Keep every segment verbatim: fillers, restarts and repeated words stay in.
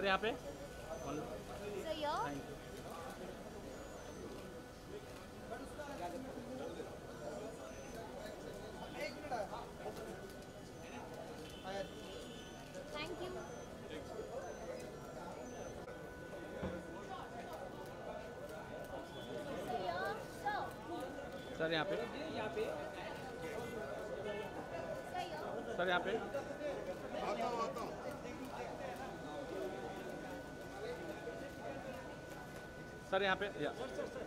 यहाँ पे thank you. Sir यहाँ पे सर यहाँ पे सर यहाँ पे या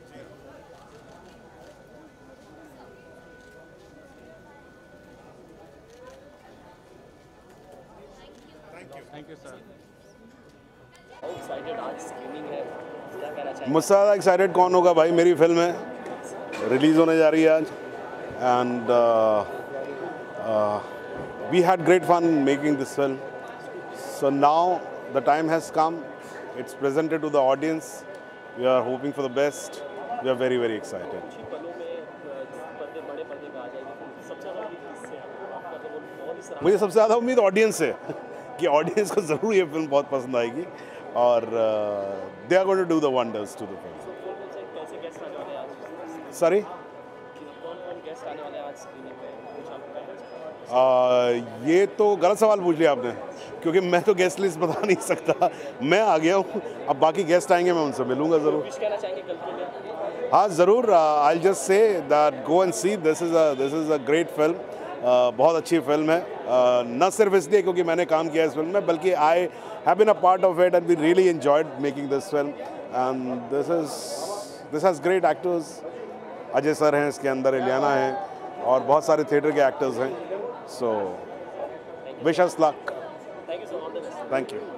थैंक यू सर। एक्साइटेड आज स्क्रीनिंग है, क्या कहना चाहिए? मुझसे ज़्यादा एक्साइटेड कौन होगा भाई, मेरी फिल्म है, रिलीज़ होने जा रही है आज and we had great fun making this film, so now the time has come, it's presented to the audience, we are hoping for the best, we are very very excited. कुछ ही पलों में पर्दे बड़े पर्दे पे आ जाएगी, सबसे ज़्यादा उम्मीद किससे है? आपका तो वो बहुत ही सराहनीय। मुझे सबसे ज़्यादा उम्मीद ऑडियंस से कि ऑडियंस को ज़रूर ये फिल्म बहुत पसंद आएगी और they are going to do the wonders to the film. कौन-कौन से कैसे गेस्ट आने वाले हैं आज? सॉरी, कौन-कौन गेस्ट आने वाले हैं आज स्क्रीनिंग पे? कुछ आपको कहना चाहिए? आ, ये तो गलत सवाल पूछ लिया आपने, क्योंकि मैं तो गेस्ट लिस्ट बता नहीं सकता, मैं आ गया हूँ, अब बाकी गेस्ट आएंगे मैं उनसे मिलूंगा ज़रूर। कुछ कहना चाहेंगे कल के लिए? हाँ ज़रूर, I will just say that go and see, this is a this is a great film, बहुत अच्छी फिल्म है, uh, न सिर्फ इसलिए क्योंकि मैंने काम किया इस फिल्म में, बल्कि I have been a part of it and we really enjoyed making this film and this is this has great actors, Ajay sir हैं इसके अंदर, इलियाना हैं और बहुत सारे थिएटर के एक्टर्स हैं, so wish us luck. Thank you so much. Thank you.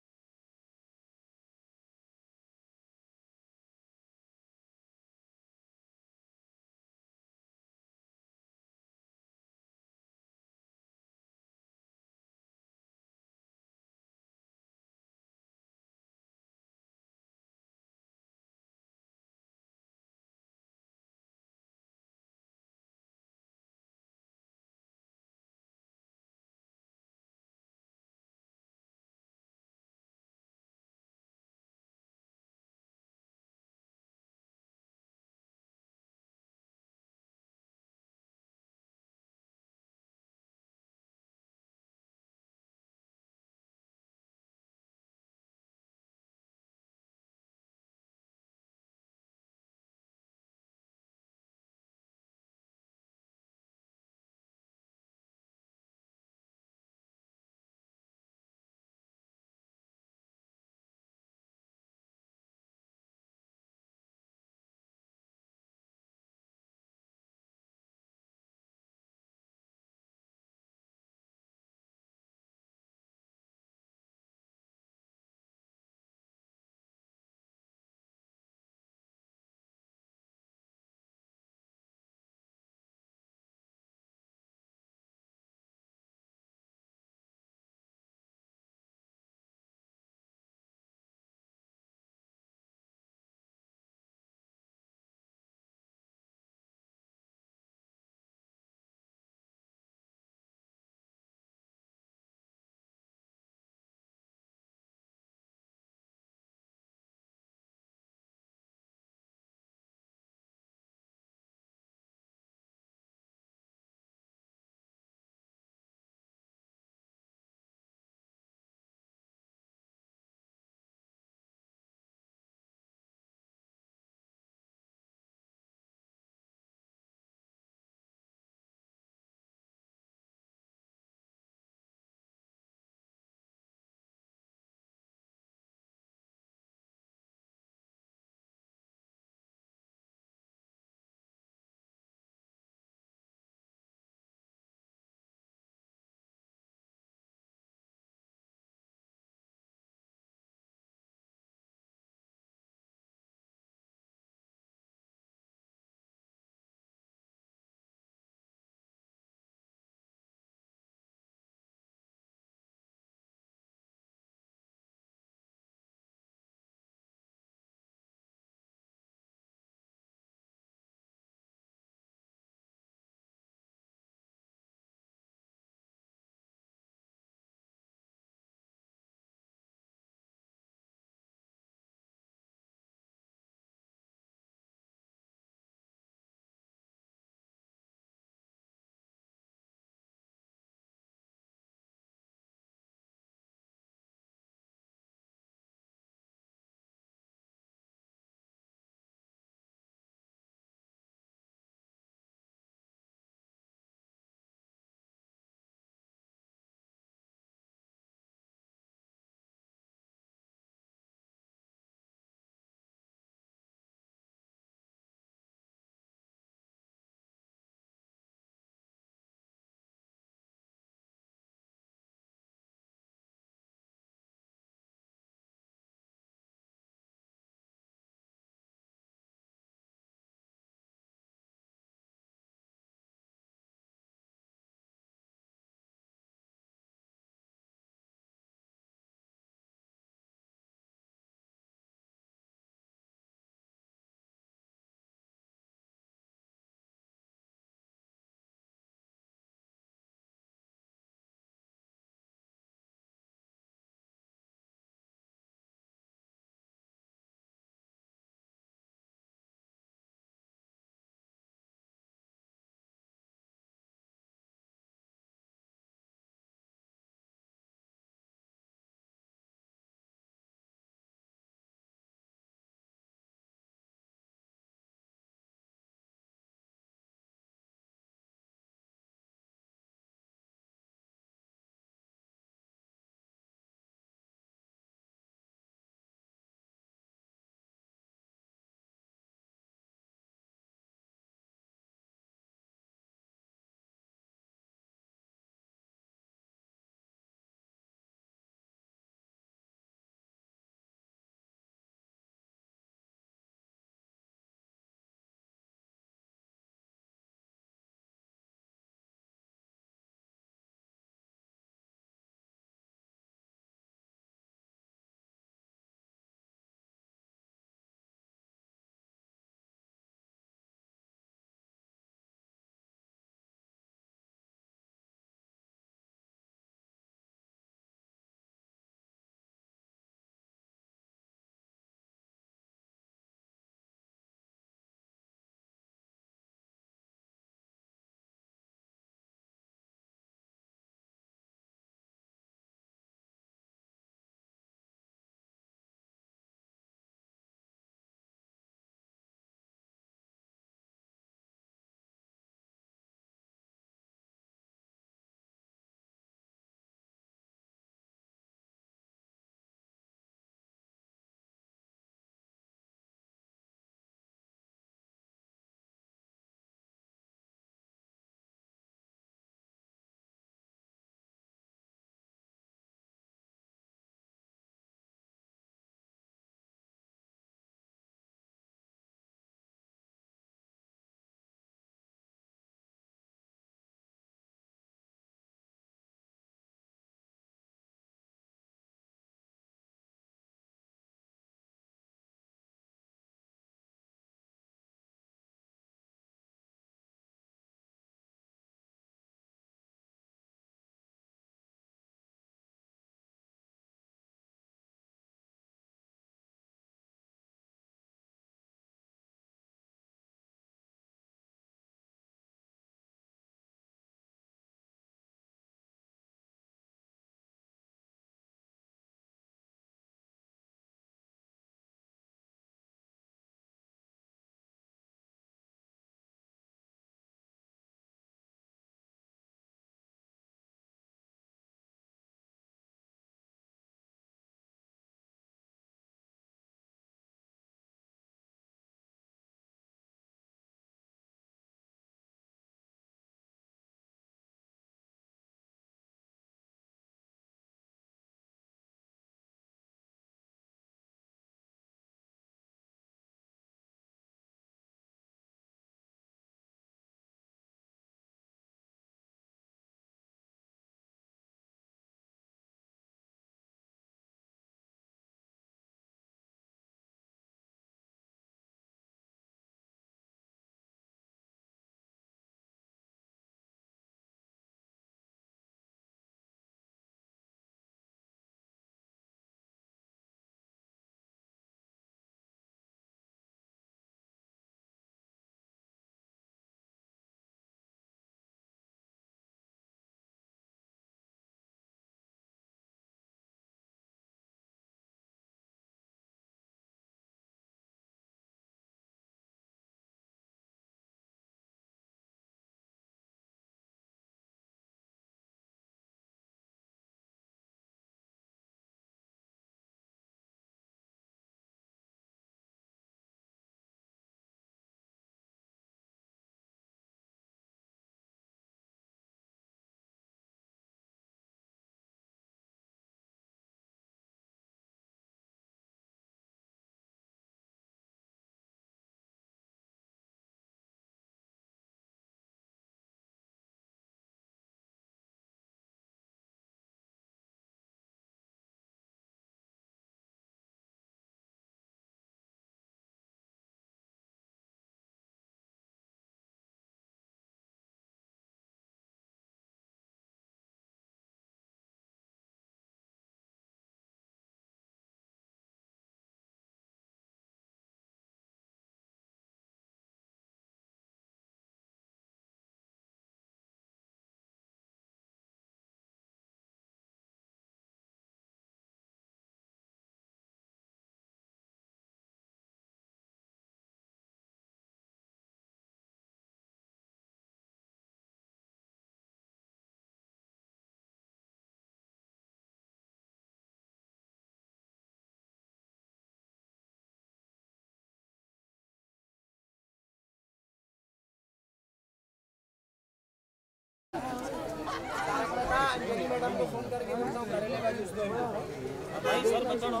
Madam को फोन करके बोलता हूँ करेगा उसको भाई सर बताओ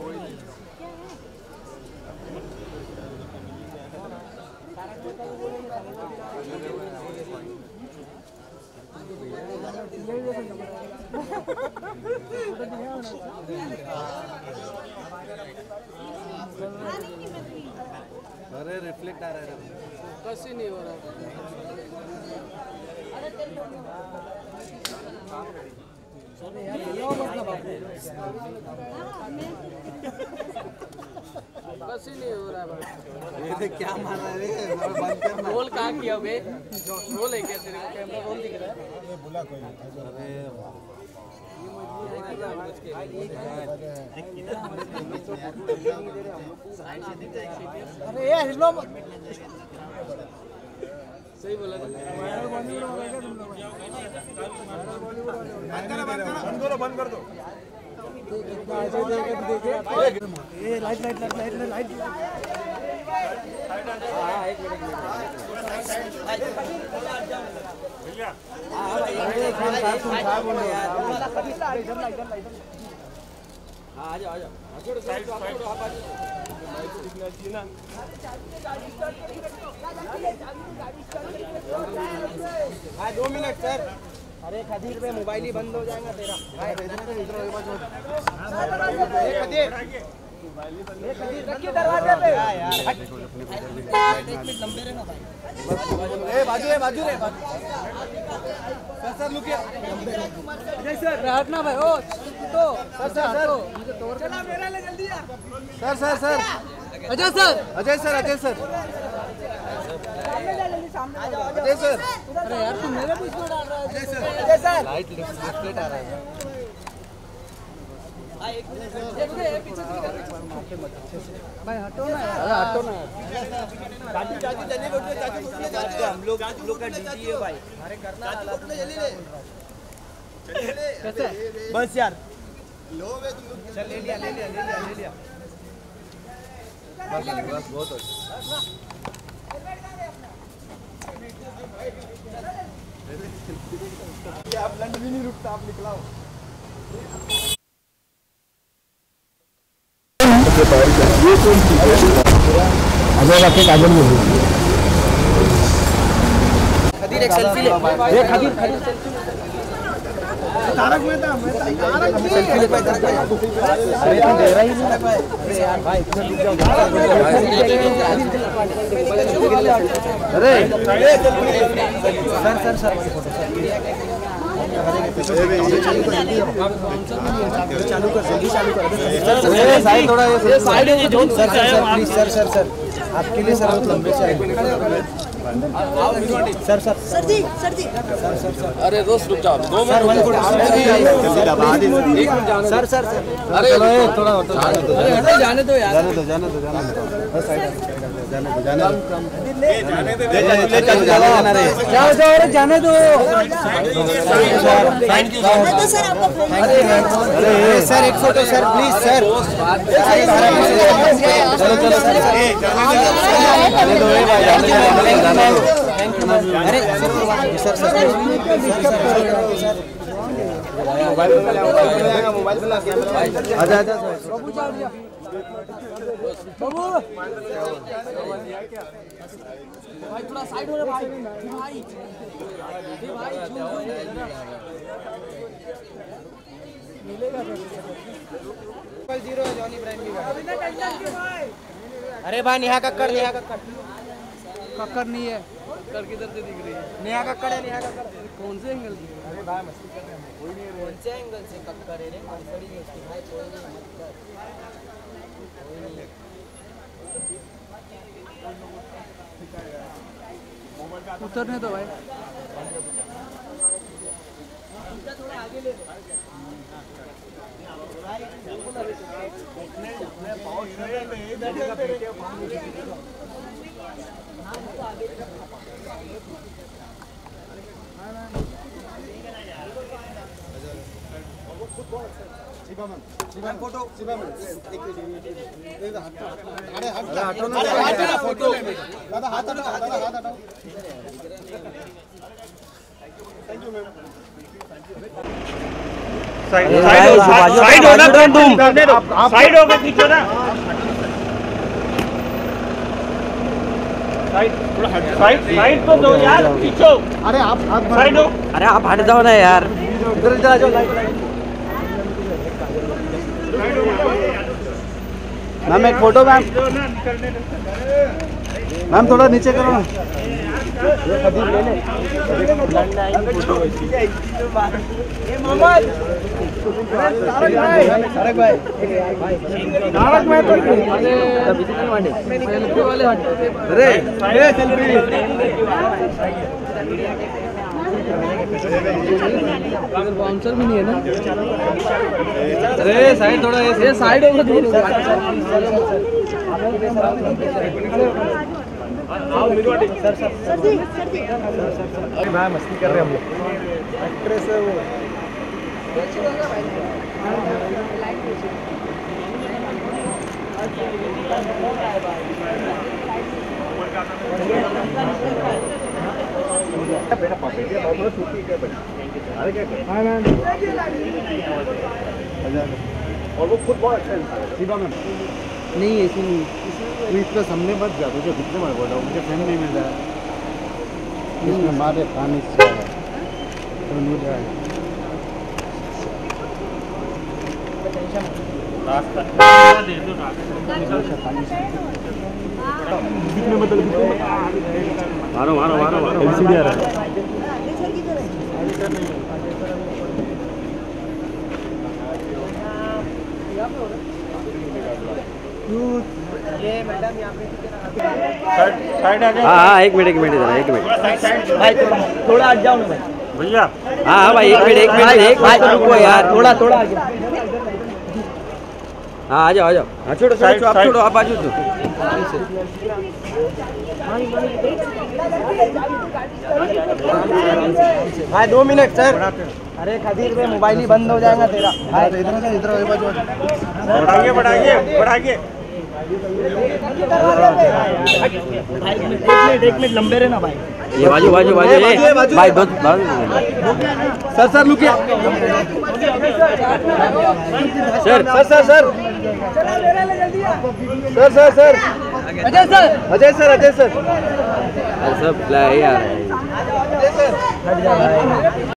अरे रिफ्लेक्ट आ रहा है फोकस ही नहीं हो रहा फोकस ही नहीं हो रहा भाई ये क्या मार रहा है रे बंद करना रोल कहाँ किया बे रोल है क्या तेरे को कैमरा रोल दिख रहा है ये बोला कोई अरे यार हिलो सही बोला बंद करो बंद कर दो ये light light light light light हाँ एक मिनट हाँ आ जाओ आ जाओ हाँ दो मिनट सर अरे खदीर पे मोबाइल ही बंद हो जाएगा तेरा खदीर रखिए दरवाजे पे यार एक मिनट लंबे रहना भाई ए बाजू है बाजू रे सर सर लुकिए अजय सर हटना भाई ओ तो सर सर सर चला मेरा ले जल्दी यार sir sir sir Ajay sir Ajay sir Ajay sir सामने जा जल्दी सामने अजय सर अरे यार तू मेरे बीच में डाल रहा है Ajay sir Ajay sir light reflect आ रहा है भाई एक मिनट देखिए पीछे से भाई हटो ना अरे हटो ना चाची चाची जल्दी बैठो चाची कुछ ले जाते हम लोग हम लोग का ड्यूटी है भाई अरे करना चाची कुछ जल्दी ले चल ले कैसे बस यार लो बे तुम लोग चल ले लिया ले लिया ले लिया ले लिया बस बस बहुत अच्छा आप लंड भी नहीं रुकता आप निकलाओ अजय रखे काजल में खदीर एक सेल्फी ले ये खदीर खदीर सेल्फी तारक मेहता मैं तारक सेल्फी ले पाए अरे तू दे रहा ही नहीं अरे यार भाई इधर रुक जाओ अरे सर सर सर फोटो चालू कर जल्दी चालू कर साइड थोड़ा ये साइड है जो sir sir please sir sir sir आपके लिए सर बहुत लंबे से sir sir sir ji sir ji sir sir sir अरे दोस्त रुक जाओ दो मिनट सर सर सर अरे थोड़ा अरे जाने दो यार जाने दो जाने दो जाने दो जाने दो जाने दो जाने दो जाओ जाओ अरे जाने दो अरे सर एक फोटो सर प्लीज सर चलो चलो अरे सर सर मोबाइल मोबाइल आजा आजा बाबू भाई थोड़ा साइड हो रे भाई भाई भाई मिलेगा जीरो जॉनी ब्रांड की अरे भाई नेहा कक्कड़ नेहा कक्कड़ कक्कड़ नहीं है कक्कड़ किधर से दिख रही है नेहा कक्कड़ है नेहा कक्कड़ कौन से एंगल से अरे भाई मस्ती कर रहे हैं कोई नहीं कौन से एंगल से कक्कड़ है रे कक्कड़ ही है उसकी भाई कोई नहीं मत कर कोई नहीं उतरने दो भाई थोड़ा आगे ले फोटो अरे हटो ना फोटो दादा हाथ हटाओ दादा हाथ हटाओ thank you ma'am side side side हो ना तुम, साइड हो गए पीछे ना, साइड साइड साइड तो दो यार, पीछे। अरे आप आप साइड हो, अरे आप हट जाओ ना यार। इधर इधर आ जाओ। मैम एक फोटो मैम, मैम थोड़ा नीचे करो ना। तारक भाई, तारक भाई तो अरे सेल्फी बाउंसर भी नहीं है ना। अरे साइड थोड़ा, ये साइड हो गया। सर सर भाई मस्ती कर रहे हैं हम लोग। एक्ट्रेस है वो। और वो खुद बहुत अच्छा इंसान है। शिवा मैम नहीं, ऐसी नहीं। इतना सामने मत जा, तुझे कितने बार बोला मुझे फ्रेंड नहीं मिल रहा है। इसमें मारे पानी से तो मिल रहा है। दे दो ना, मारो मारो मारो मारो। एलसीडी आ रहा है। ये मैडम यहाँ पे साइड आ जाओ। हाँ हाँ एक मिनट एक मिनट इधर एक मिनट भाई, थोड़ा थोड़ा हट जाओ ना भाई। भैया हाँ हाँ भाई एक मिनट एक मिनट एक मिनट रुको यार। थोड़ा थोड़ा आगे। हाँ आ जाओ आ जाओ। हाँ छोड़ो छोड़ो आप छोड़ो, आप आ जाओ। भाई दो मिनट सर। अरे खदीर में मोबाइल ही बंद हो जाएगा तेरा। भाई इधर इधर इधर बढ़ाइए बढ़ाइए बढ़ाइए। एक मिनट लंबे रहना भाई। ये बाजू बाजू बाजू ये भाई दो सर सर लुकिए। Sir sir sir sir sir sir sir Ajay sir Ajay sir Ajay sir सब यार। अजय सर